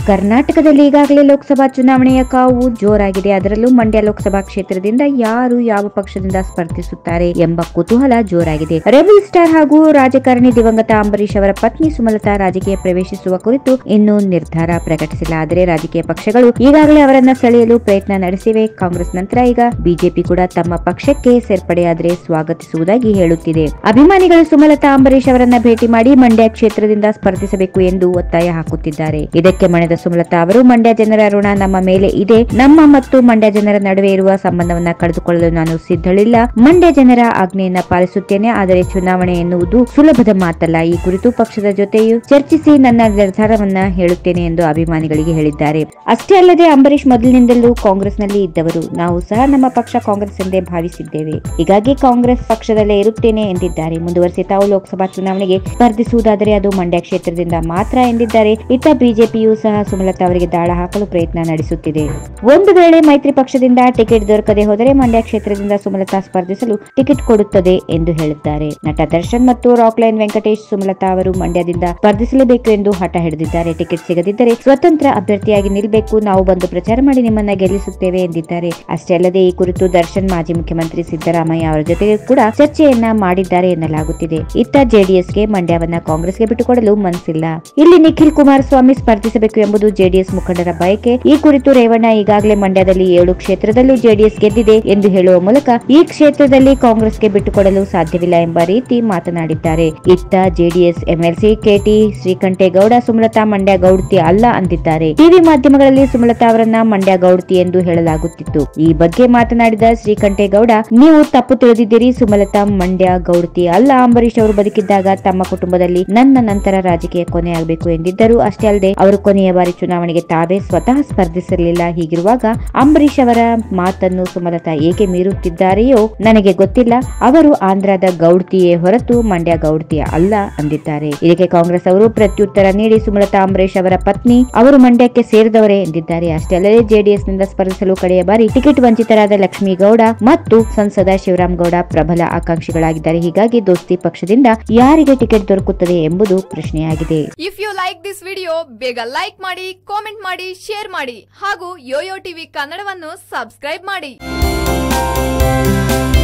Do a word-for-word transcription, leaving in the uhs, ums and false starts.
ಕರ್ನಾಟಕದಲ್ಲಿ ಈಗಾಗಲೇ ಲೋಕಸಭಾ ಚುನಾವಣೆಯ ಕಾವು ಜೋರಾಗಿದೆ. ಅದರಲ್ಲೂ ಮಂಡ್ಯ ಲೋಕಸಭಾ ಕ್ಷೇತ್ರದಿಂದ ಯಾರು ಯಾವ ಪಕ್ಷದಿಂದ ಸ್ಪರ್ಧಿಸುತ್ತಾರೆ ಎಂಬ ಕುತೂಹಲ ಜೋರಾಗಿದೆ. ರೆಬಲ್ ಸ್ಟಾರ್ ಹಾಗೂ ರಾಜಕಾರಣಿ ದಿವಂಗತ ಅಂಬರೀಶ್ ಅವರ ಪತ್ನಿ ಸುಮಲತಾ ರಾಜಕೀಯ ಪ್ರವೇಶಿಸುವ ಕುರಿತು ಇನ್ನೂ ನಿರ್ಧಾರ ಪ್ರಕಟಿಸಿಲ್ಲ. ಆದರೆ ರಾಜಕೀಯ ಪಕ್ಷಗಳು ಈಗಾಗಲೇ ಅವರನ್ನ ಸೆಳೆಯಲು ಪ್ರಯತ್ನ ನಡೆಸಿವೆ. ಕಾಂಗ್ರೆಸ್ ನಂತರ ಈಗ ಬಿಜೆಪಿ ಕೂಡ ತಮ್ಮ ಪಕ್ಷಕ್ಕೆ ಸೇರ್ಪಡೆಯಾದರೆ ಸ್ವಾಗತಿಸುವುದಾಗಿ ಹೇಳುತ್ತಿದೆ. ಅಭಿಮಾನಿಗಳು ಸುಮಲತಾ ಅಂಬರೀಶ್ ಅವರನ್ನ ಭೇಟಿ ಮಾಡಿ ಮಂಡ್ಯ ಕ್ಷೇತ್ರದಿಂದ ಸ್ಪರ್ಧಿಸಬೇಕು ಎಂದು ಒತ್ತಾಯ ಹಾಕುತ್ತಿದ್ದಾರೆ. ಇದಕ್ಕೆ ಮಣಿದ ಸುಮಲತಾ ಅವರು, ಮಂಡ್ಯ ಜನರ ಋಣ ನಮ್ಮ ಮೇಲೆ ಇದೆ. ನಮ್ಮ ಮತ್ತು ಮಂಡ್ಯ ಜನರ ನಡುವೆ ಇರುವ ಸಂಬಂಧವನ್ನ ಕಳೆದುಕೊಳ್ಳಲು ನಾನು ಸಿದ್ಧಳಿಲ್ಲ. ಮಂಡ್ಯ ಜನರ ಆಜ್ಞೆಯನ್ನ ಪಾಲಿಸುತ್ತೇನೆ. ಆದರೆ ಚುನಾವಣೆ ಎನ್ನುವುದು ಸುಲಭದ ಮಾತಲ್ಲ. ಈ ಕುರಿತು ಪಕ್ಷದ ಜೊತೆಯೂ ಚರ್ಚಿಸಿ ನನ್ನ ನಿರ್ಧಾರವನ್ನ ಹೇಳುತ್ತೇನೆ ಎಂದು ಅಭಿಮಾನಿಗಳಿಗೆ ಹೇಳಿದ್ದಾರೆ. ಅಷ್ಟೇ ಅಲ್ಲದೆ ಅಂಬರೀಶ್ ಮೊದಲಿನಿಂದಲೂ ಕಾಂಗ್ರೆಸ್ನಲ್ಲಿ ಇದ್ದವರು. ನಾವು ಸಹ ನಮ್ಮ ಪಕ್ಷ ಕಾಂಗ್ರೆಸ್ ಎಂದೇ ಭಾವಿಸಿದ್ದೇವೆ. ಹೀಗಾಗಿ ಕಾಂಗ್ರೆಸ್ ಪಕ್ಷದಲ್ಲೇ ಇರುತ್ತೇನೆ ಎಂದಿದ್ದಾರೆ. ಮುಂದುವರೆಸಿ ತಾವು ಲೋಕಸಭಾ ಚುನಾವಣೆಗೆ ಸ್ಪರ್ಧಿಸುವುದಾದರೆ ಅದು ಮಂಡ್ಯ ಕ್ಷೇತ್ರದಿಂದ ಮಾತ್ರ ಎಂದಿದ್ದಾರೆ. ಇತ್ತ ಬಿಜೆಪಿಯು ಸಹ ಸುಮಲತಾ ಅವರಿಗೆ ದಾಳ ಹಾಕಲು ಪ್ರಯತ್ನ ನಡೆಸುತ್ತಿದೆ. ಒಂದು ವೇಳೆ ಮೈತ್ರಿ ಪಕ್ಷದಿಂದ ಟಿಕೆಟ್ ದೊರಕದೆ ಹೋದರೆ ಮಂಡ್ಯ ಕ್ಷೇತ್ರದಿಂದ ಸುಮಲತಾ ಸ್ಪರ್ಧಿಸಲು ಟಿಕೆಟ್ ಕೊಡುತ್ತದೆ ಎಂದು ಹೇಳಿದ್ದಾರೆ. ನಟ ದರ್ಶನ್ ಮತ್ತು ರಾಕ್ಲೈನ್ ವೆಂಕಟೇಶ್ ಸುಮಲತಾ ಅವರು ಮಂಡ್ಯದಿಂದ ಸ್ಪರ್ಧಿಸಲೇಬೇಕು ಎಂದು ಹಠ ಹಿಡಿದಿದ್ದಾರೆ. ಟಿಕೆಟ್ ಸಿಗದಿದ್ದರೆ ಸ್ವತಂತ್ರ ಅಭ್ಯರ್ಥಿಯಾಗಿ ನಿಲ್ಲಬೇಕು, ನಾವು ಬಂದು ಪ್ರಚಾರ ಮಾಡಿ ನಿಮ್ಮನ್ನ ಗೆಲ್ಲಿಸುತ್ತೇವೆ ಎಂದಿದ್ದಾರೆ. ಅಷ್ಟೇ ಅಲ್ಲದೆ ಈ ಕುರಿತು ದರ್ಶನ್ ಮಾಜಿ ಮುಖ್ಯಮಂತ್ರಿ ಸಿದ್ದರಾಮಯ್ಯ ಅವರ ಜೊತೆಗೆ ಕೂಡ ಚರ್ಚೆಯನ್ನ ಮಾಡಿದ್ದಾರೆ ಎನ್ನಲಾಗುತ್ತಿದೆ. ಇತ್ತ ಜೆಡಿಎಸ್ಗೆ ಮಂಡ್ಯವನ್ನ ಕಾಂಗ್ರೆಸ್ಗೆ ಬಿಟ್ಟುಕೊಡಲು ಮನಸ್ಸಿಲ್ಲ. ಇಲ್ಲಿ ನಿಖಿಲ್ ಕುಮಾರಸ್ವಾಮಿ ಸ್ಪರ್ಧಿಸಬೇಕು ಎಂಬುದು ಜೆಡಿಎಸ್ ಮುಖಂಡರ ಬಯಕೆ. ಈ ಕುರಿತು ರೇವಣ್ಣ ಈಗಾಗಲೇ ಮಂಡ್ಯದಲ್ಲಿ ಏಳು ಕ್ಷೇತ್ರದಲ್ಲೂ ಜೆಡಿಎಸ್ ಗೆದ್ದಿದೆ ಎಂದು ಹೇಳುವ ಮೂಲಕ ಈ ಕ್ಷೇತ್ರದಲ್ಲಿ ಕಾಂಗ್ರೆಸ್ಗೆ ಬಿಟ್ಟುಕೊಡಲು ಸಾಧ್ಯವಿಲ್ಲ ಎಂಬ ರೀತಿ ಮಾತನಾಡಿದ್ದಾರೆ. ಇತ್ತ ಜೆಡಿಎಸ್ ಎಂಎಲ್ಸಿ ಕೆಟಿ ಶ್ರೀಕಂಠೇಗೌಡ ಸುಮಲತಾ ಮಂಡ್ಯ ಗೌಡ್ತಿ ಅಲ್ಲ ಅಂದಿದ್ದಾರೆ. ಟಿವಿ ಮಾಧ್ಯಮಗಳಲ್ಲಿ ಸುಮಲತಾ ಅವರನ್ನ ಮಂಡ್ಯ ಗೌಡ್ತಿ ಎಂದು ಹೇಳಲಾಗುತ್ತಿತ್ತು. ಈ ಬಗ್ಗೆ ಮಾತನಾಡಿದ ಶ್ರೀಕಂಠೇಗೌಡ, ನೀವು ತಪ್ಪು ತಿಳಿದಿದ್ದೀರಿ. ಸುಮಲತಾ ಮಂಡ್ಯ ಗೌಡ್ತಿ ಅಲ್ಲ. ಅಂಬರೀಶ್ ಅವರು ಬದುಕಿದ್ದಾಗ ತಮ್ಮ ಕುಟುಂಬದಲ್ಲಿ ನನ್ನ ನಂತರ ರಾಜಕೀಯ ಕೊನೆಯಾಗಬೇಕು ಎಂದಿದ್ದರು. ಅಷ್ಟೇ ಅಲ್ಲದೆ ಅವರು ಕೊನೆಯ ಬಾರಿ ಚುನಾವಣೆಗೆ ತಾವೇ ಸ್ವತಃ ಸ್ಪರ್ಧಿಸಿರಲಿಲ್ಲ. ಹೀಗಿರುವಾಗ ಅಂಬರೀಶ್ ಅವರ ಮಾತನ್ನು ಸುಮಲತಾ ಏಕೆ ಮೀರುತ್ತಿದ್ದಾರೆಯೋ ನನಗೆ ಗೊತ್ತಿಲ್ಲ. ಅವರು ಆಂಧ್ರದ ಗೌಡ್ತಿಯೇ ಹೊರತು ಮಂಡ್ಯ ಗೌಡ್ತಿ ಅಲ್ಲ ಅಂದಿದ್ದಾರೆ. ಇದಕ್ಕೆ ಕಾಂಗ್ರೆಸ್ ಅವರು ಪ್ರತ್ಯುತ್ತರ ನೀಡಿ, ಸುಮಲತಾ ಅಂಬರೀಶ್ ಅವರ ಪತ್ನಿ, ಅವರು ಮಂಡ್ಯಕ್ಕೆ ಸೇರಿದವರೇ ಎಂದಿದ್ದಾರೆ. ಅಷ್ಟೇ ಅಲ್ಲದೆ ಜೆಡಿಎಸ್ ನಿಂದ ಸ್ಪರ್ಧಿಸಲು ಕಡೆಯ ಬಾರಿ ಟಿಕೆಟ್ ವಂಚಿತರಾದ ಲಕ್ಷ್ಮೀಗೌಡ ಮತ್ತು ಸಂಸದ ಶಿವರಾಮಗೌಡ ಪ್ರಬಲ ಆಕಾಂಕ್ಷಿಗಳಾಗಿದ್ದಾರೆ. ಹೀಗಾಗಿ ದೋಸ್ತಿ ಪಕ್ಷದಿಂದ ಯಾರಿಗೆ ಟಿಕೆಟ್ ದೊರಕುತ್ತದೆ ಎಂಬುದು ಪ್ರಶ್ನೆಯಾಗಿದೆ. If you like this video, ಬೇಗ ಲೈಕ್ ಮಾಡಿ, ಕಾಮೆಂಟ್ ಮಾಡಿ, ಶೇರ್ ಮಾಡಿ ಹಾಗೂ ಯೋಯೋ ಟಿವಿ ಕನ್ನಡವನ್ನು ಸಬ್ಸ್ಕ್ರೈಬ್ ಮಾಡಿ.